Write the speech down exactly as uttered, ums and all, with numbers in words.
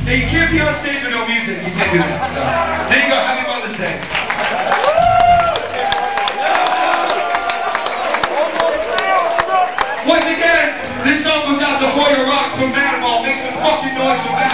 Hey, you can't be on stage with no music. You can't do that. So, there you go. Happy Mother's Day. Once again, this song goes out to Hoyer Rock from Dynamo. Make some fucking noise for that.